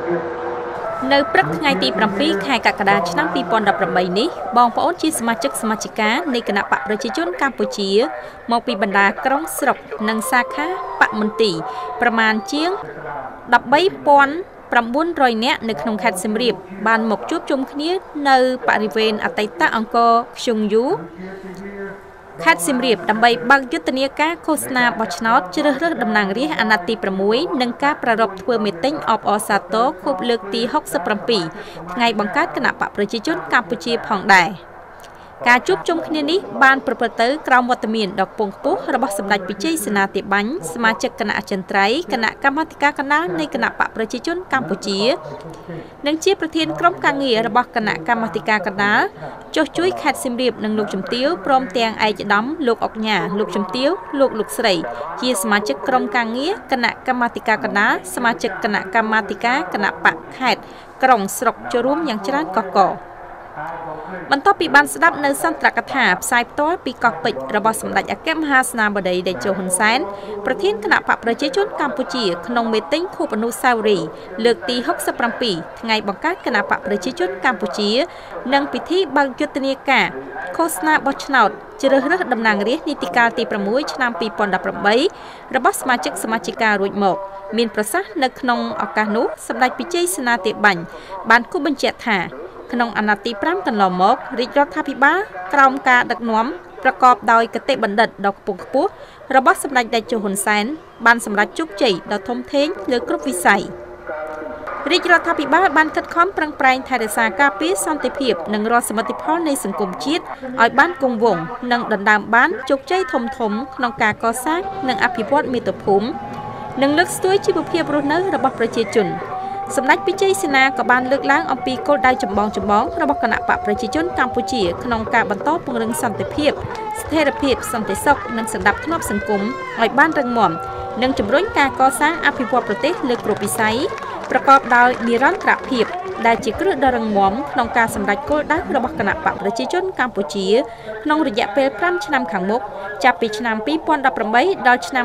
នៅព្រឹកថ្ងៃទី7ខែកក្កដាឆ្នាំ2018នេះបងប្អូនជាសមាជិកសមាជិកានៃគណៈបកប្រជាជនកម្ពុជាមកពីបណ្ដាក្រុងស្រុកនិងសាខាបកមន្ទីរប្រមាណជាង 13,900 នាក់នៅក្នុងខេត្តសៀមរាបបានមកជួបជុំគ្នានៅបរិវេណអតីតអង្គរខ្ជុងយូខេត្តសៀមរាបដើម្បីបើកយុទ្ធនាការឃោសនាបោះឆ្នោតជ្រើសរើសតំណាងរាស្ត្រអាណត្តិទី6និងការប្រារព្ធធ្វើមីតិញអបអរសាទរខួបលើកទី67ថ្ងៃបង្កើតគណៈបកប្រជាជនកម្ពុជាផងដែរការជួបជុំគ្នានេះបានប្រព្រឹត្តទៅក្រោមវត្តមានដ៏ខ្ពង់ខ្ពស់របស់សម្ដេចវិជ័យសេនាធិបញ្ញសមាជិកគណៈអចិន្ត្រៃយ៍គណៈកម្មាធិការកណ្ដាលនៃគណៈបកប្រជាជនកម្ពុជានិងជាប្រធានក្រុមការងាររបស់គណៈកម្មាធិការកណ្ដាលចុះជួយខេត្តសៀមរាបនិងលោកជំទាវព្រមទាំងឯកឧត្តមលោកអុកញ៉ាលោកជំទាវលោកស្រីជាសមាជិកក្រុមការងារគណៈកម្មាធិការកណ្ដាលសមាជិកគណៈកម្មាធិការគណៈបកខេត្តក្រុងស្រុកចូលរួមយ៉ាងច្រើនកកកបន្ទាប់ពីបានស្ដាប់នៅសន្ទរកថាផ្សាយផ្ទាល់ពីកោះពេជ្ររបស់សម្ដេចអគ្គមហាសេនាបតីតេជោហ៊ុនសែនប្រធានគណៈបកប្រជាជនកម្ពុជាក្នុងមេតិញខួបអនុស្សាវរីយ៍លើកទី67ថ្ងៃបង្កើតគណៈបកប្រជាជនកម្ពុជានិងពិធីបើកយុទ្ធនាការឃោសនាបោះឆ្នោតជ្រើសរើសតំណាងរាស្ត្រនីតិកាលទី6ឆ្នាំ2018របស់សមាជិកសមាជិការួចមកមានប្រសាសន៍នៅក្នុងឱកាសនោះសម្ដេចវិជ័យសេនាធិបញ្ញបានគូបញ្ជាក់ថាក្នុងអាណត្តិទី5កន្លងមករាជរដ្ឋាភិបាលក្រោមការដឹកនាំប្រកបដោយគតិបណ្ឌិតដ៏ខ្ពង់ខ្ពស់របស់សម្ដេចតេជោហ៊ុនសែនបានសម្រេចជោគជ័យដ៏ធំធេងលើគ្រប់វិស័យរាជរដ្ឋាភិបាលបានខិតខំប្រឹងប្រែងថែរក្សាការពារសន្តិភាពនិងរាល់សមិទ្ធផលនៃសង្គមជាតិឲ្យបានគង់វង្សនិងដណ្ដើមបានជោគជ័យធំក្នុងការកសាងនិងអភិវឌ្ឍមាតុភូមិនិងលើកស្ទួយជីវភាពរស់នៅរបស់ប្រជាជនសម្ដេចវិជ័យសេនាក៏បានលើកឡើងអំពីគោលដៅចម្បងរបស់គណៈបកប្រជាជនកម្ពុជាក្នុងការបន្តពង្រឹងសន្តិភាពស្ថិរភាពសន្តិសុខនិងសណ្ដាប់ធ្នាប់សង្គមឲ្យបានរឹងមាំនិងជំរុញការកសាងអភិវឌ្ឍប្រទេសលើគ្រប់វិស័យប្រកបដោយនិរន្តរភាពដែលជាគ្រឹះដ៏រឹងមាំក្នុងការសម្រេចគោលដៅរបស់គណៈបកប្រជាជនកម្ពុជាក្នុងរយៈពេល5ឆ្នាំខាងមុខចាប់ពីឆ្នាំ2018ដល់ឆ្នាំ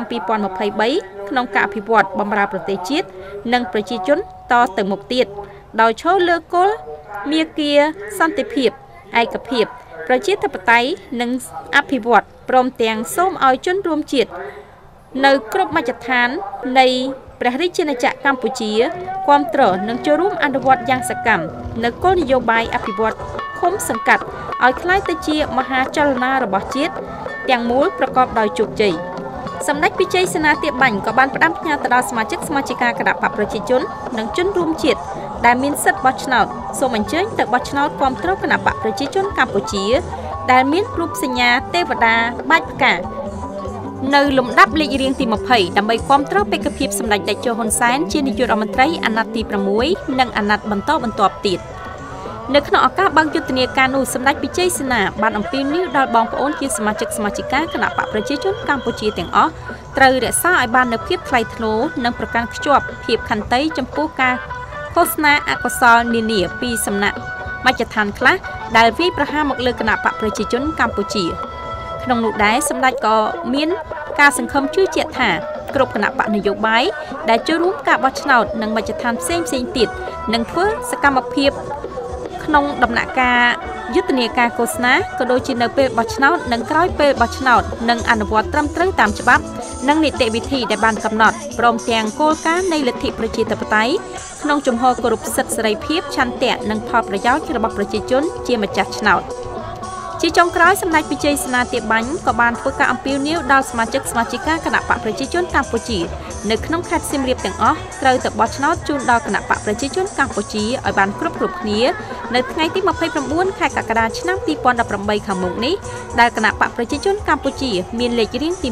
2023ក្នុងការអភិវឌ្ឍបម្រើប្រទេសជាតិនិងប្រជាជនតទៅមុខទៀតដោយឈលលើគោលមាគ៌ាសន្តិភាពឯកភាពប្រជាធិបតេយ្យនិងអភិវឌ្ឍព្រមទាំងសូមឲ្យជនរួមជាតិនៅគ្រប់មជ្ឈដ្ឋាននៃព្រះរាជាណាចក្រកម្ពុជាគាំទ្រនិងចូលរួមអនុវត្តយ៉ាងសកម្មនៅគោលនយោបាយអភិវឌ្ឍឃុំសង្កាត់ឲ្យក្លាយទៅជាមហាចលនារបស់ជាតិទាំងមូលប្រកបដោយជោគជ័យសម្ដេចវិជ័យសេនាធិបញ្ញក៏បានផ្ដាំផ្ញើទៅដល់សមាជិកសមាជិកាគណៈបកប្រជាជននិងជនរួមជាតិដែលមានសិទ្ធិបោះឆ្នោតសូមអញ្ជើញទៅបោះឆ្នោតគាំទ្រគណៈបកប្រជាជនកម្ពុជាដែលមានរូបសញ្ញាទេវតាបាច់ផ្កានៅលំដាប់លេខរៀងទី20ដើម្បីគាំទ្របេក្ខភាពសម្ដេចតេជោហ៊ុនសែនជានាយករដ្ឋមន្ត្រីអាណត្តិទី6និងអាណត្តិបន្តបន្ទាប់ទៀតនៅក្នុងឱកាសបើកយុទ្ធនាការនោះសម្ដេចវិជ័យសេនាបានអំពាវនាវដល់បងប្អូនជាសមាជិកសមាជិកាគណៈបកប្រជាជនកម្ពុជាទាំងអស់ត្រូវរក្សាឲ្យបាននូវភាពថ្លៃថ្នូរនិងប្រកាន់ខ្ជាប់ភាពខន្តីចំពោះការឃោសនាអកុសលនានាពីសំណាក់មជ្ឈដ្ឋានខ្លះដែលវាយប្រហារមកលើគណៈបកប្រជាជនកម្ពុជាក្នុងនោះដែរសម្ដេចក៏មានការសង្ឃឹមជឿជាក់ថាគ្រប់គណៈបកនយោបាយដែលចូលរួមការបោះឆ្នោតនិងមជ្ឈដ្ឋានផ្សេងទៀតនឹងធ្វើសកម្មភាពក្នុងដំណាក់កាលយុទ្ធនាការឃោសនាក៏ដូចជានៅពេលបោះឆ្នោតនិងក្រោយពេលបោះឆ្នោតនិងអនុវត្តត្រឹមត្រូវតាមច្បាប់និងនីតិវិធីដែលបានកំណត់ព្រមទាំងគោលការណ៍នៃលទ្ធិប្រជាធិបតេយ្យក្នុងជំហរគោរពសិទ្ធិសេរីភាពឆន្ទៈនិងផលប្រយោជន៍របស់ប្រជាជនជាម្ចាស់ឆ្នោតជាចុងក្រោយសម្ដេចវិជ័យសេនាធិបញ្ញក៏បានធ្វើការអំពាវនាវដល់សមាជិកសមាជិកាគណៈបកប្រជាជនកម្ពុជានៅក្នុងខេត្តសៀមរាបទាំងអស់ត្រូវទៅបោះឆ្នោតជូនដល់គណៈបកប្រជាជនកម្ពុជាឲ្យបានគ្រប់គ្នានៅថ្ងៃទី29ខែកក្កដាឆ្នាំ2018ខាងមុខនេះដែលគណៈបកប្រជាជនកម្ពុជាមានលេខរៀងទី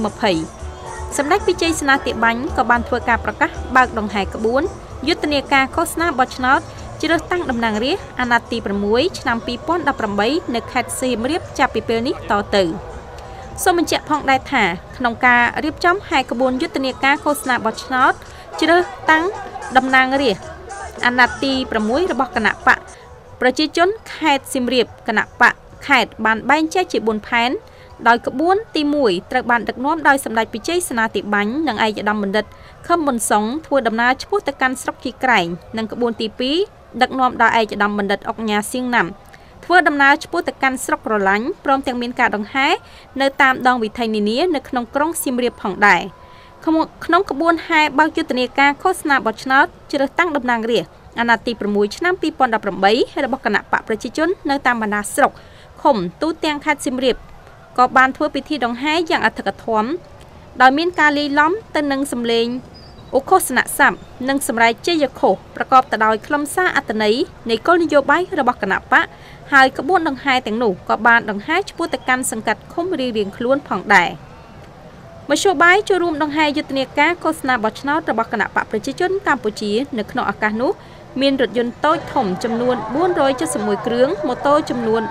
20សម្ដេចវិជ័យសេនាធិបញ្ញក៏បានធ្វើការប្រកាសបើកដង្ហែក្បួនយុទ្ធនាការឃោសនាបោះឆ្នោតជ្រើសតាំងតំណាងរាស្ត្រអាណត្តិទី6ឆ្នាំ2018នៅខេត្តសៀមរាបចាប់ពីពេលនេះតទៅសូមបញ្ជាក់ផងដែរថាក្នុងការរៀបចំហែក្បួនយុទ្ធនាការឃោសនាបោះឆ្នោតជ្រើសតាំងតំណាងរាស្ត្រអាណត្តិទី6របស់គណៈបកប្រជាជនខេត្តសៀមរាបគណៈបកខេត្តបានបែងចែកជា4ផែនដោយក្បួនទី1ត្រូវបានដឹកនាំដោយសម្ដេចពិជ័យសេនាធិបាញ់និងឯកឧត្តមបណ្ឌិតខឹមមុនសុងធ្វើដំណើរឆ្ពោះទៅកាន់ស្រុកជីក្រែងនិងក្បួនទី2ដឹកនាំដោយឯកឧត្តមបណ្ឌិតអុកញ៉ាសៀងណាំធ្វើដំណើរឆ្ពោះទៅកាន់ស្រុករឡាញ់ព្រមទាំងមានការដង្ហែនៅតាមដងវិថីនានានៅក្នុងក្រុងសៀមរាបផងដែរក្នុងក្បួនហែបើកយុទ្ធនាការឃោសនាបោះឆ្នោតជ្រើសតាំងតំណាងរាស្ត្រអាណត្តិទី6ឆ្នាំ2018របស់គណៈបកប្រជាជននៅតាមបណ្ដាស្រុកឃុំទូទាំងខេត្តសៀមរាបក៏បានធ្វើពិធីដង្ហែយ៉ាងអធិកអធមដោយមានការលាយឡំទៅនឹងសម្លេងឧឃោសនស័ព្ទនិងសម្រែកជ័យឃោសប្រកបទៅដោយខ្លឹមសារអត្ថន័យនៃគោលនយោបាយរបស់គណៈបកហើយក្បួនដង្ហែទាំងនោះក៏បានដង្ហែឆ្ពោះទៅកាន់សង្កាត់ឃុំរៀងៗខ្លួនផងដែរមធ្យោបាយចូលរួមដង្ហែយុទ្ធនាការឃោសនាបោះឆ្នោតរបស់គណៈបកប្រជាជនកម្ពុជានៅក្នុងឱកាសនោះមានរថយន្តតូចធំចំនួន471គ្រឿងម៉ូតូចំនួន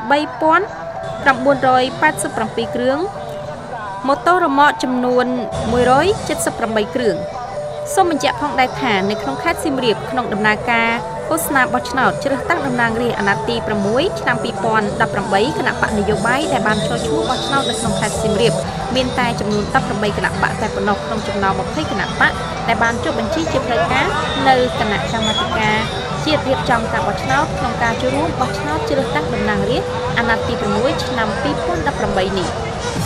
3987គ្រឿងម៉ូតូរ៉ឺម៉កចំនួន178គ្រឿងសូមបញ្ជាក់ផងដែរថានៅក្នុងខេត្តសៀមរាបក្នុងដំណើរការឃោសនាបោះឆ្នោតជ្រើសតាំងតំណាងរាស្ត្រអាណត្តិទី6ឆ្នាំ2018គណៈបកនយោបាយដែលបានចូលឈ្មោះបោះឆ្នោតនៅក្នុងខេត្តសៀមរាបមានតែចំនួន18គណៈបកតែប៉ុណ្ណោះក្នុងចំណោម20គណៈបកដែលបានចុះបញ្ជីជាផ្លូវការនៅគណៈកម្មាធិការជាតិរៀបចំការបោះឆ្នោតក្នុងការចូលរួមបោះឆ្នោតជ្រើសតាំងតំណាងរាស្ត្រអាណត្តិទី6ឆ្នាំ2018នេះ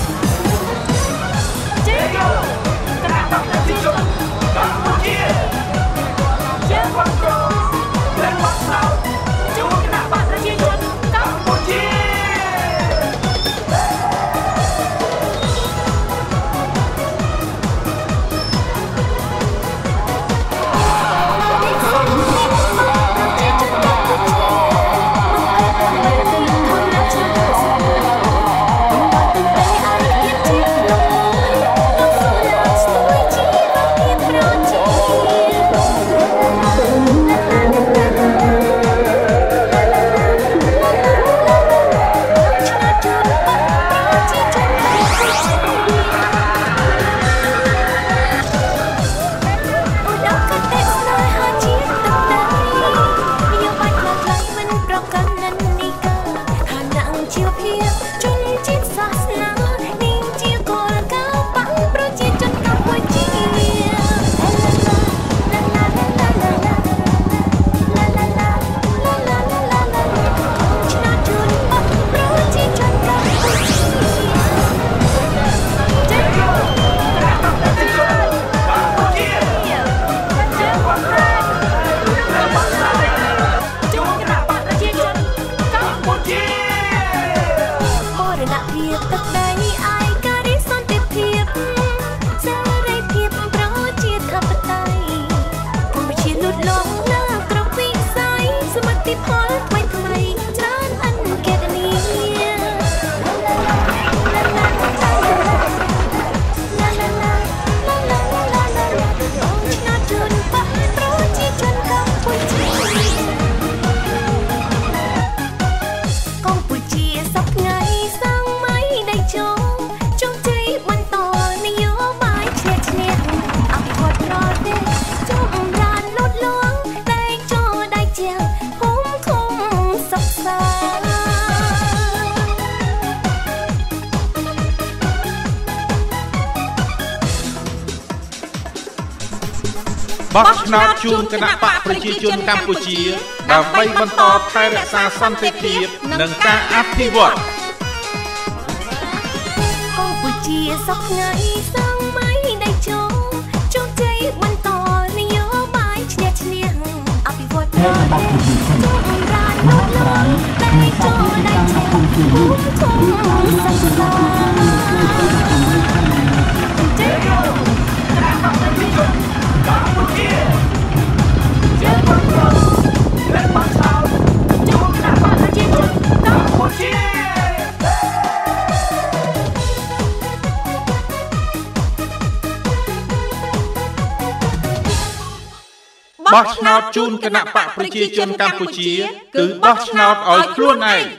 បោះឆ្នោតជូនគណៈបកប្រជាជនកម្ពុជាដើម្បីបន្តថែរក្សាសន្តិភាពនិងការអភិវឌ្ឍកម្ពុជាសពថ្ងៃសងបីដៃជោជោគជ័យបន្តនយោបាយឈ្នះឈ្នះអភិវឌ្ឍចូលរានលូតលាស់តែចូលដៃជោគុំសង្សាបោះឆ្នោតជូនគណៈបកប្រជាជនកម្ពុជាគឺបោះឆ្នោតឲ្យខ្លួនឯង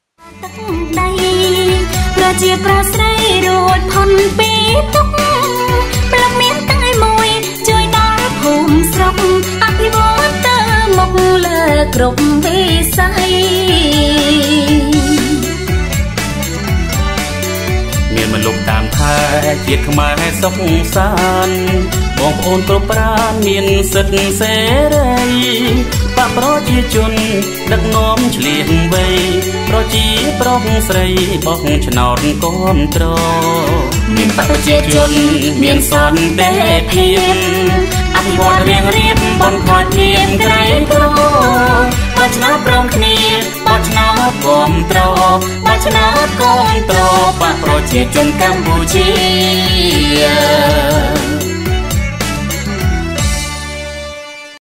ប្រជាប្រដ្ឋស្រីរួចផុនពីទុក្ខប្រមានតែមួយជួយដល់ភូមិស្រុកអភិវឌ្ឍទៅមុខលើគ្រប់វិស័យមានមិនលុបតាមថែជាតិខ្មែរសុខសាន្តបងប្អូនគ្រប់ប្រានមានសិទ្ធិសេរីបកប្រជាជនដឹកនាំឆ្លៀងវៃប្រជាប្រុសស្រីបោះឆ្នោតគាំទ្រមានបកប្រជាជនមានសន្តិភាពអភិវឌ្ឍរៀងរៀបបំផុតមានក្រៃក្របោះឆ្នោតព្រមគ្នាបោះឆ្នោតគាំទ្របោះឆ្នោតគាំទ្របកប្រជាជនកម្ពុជា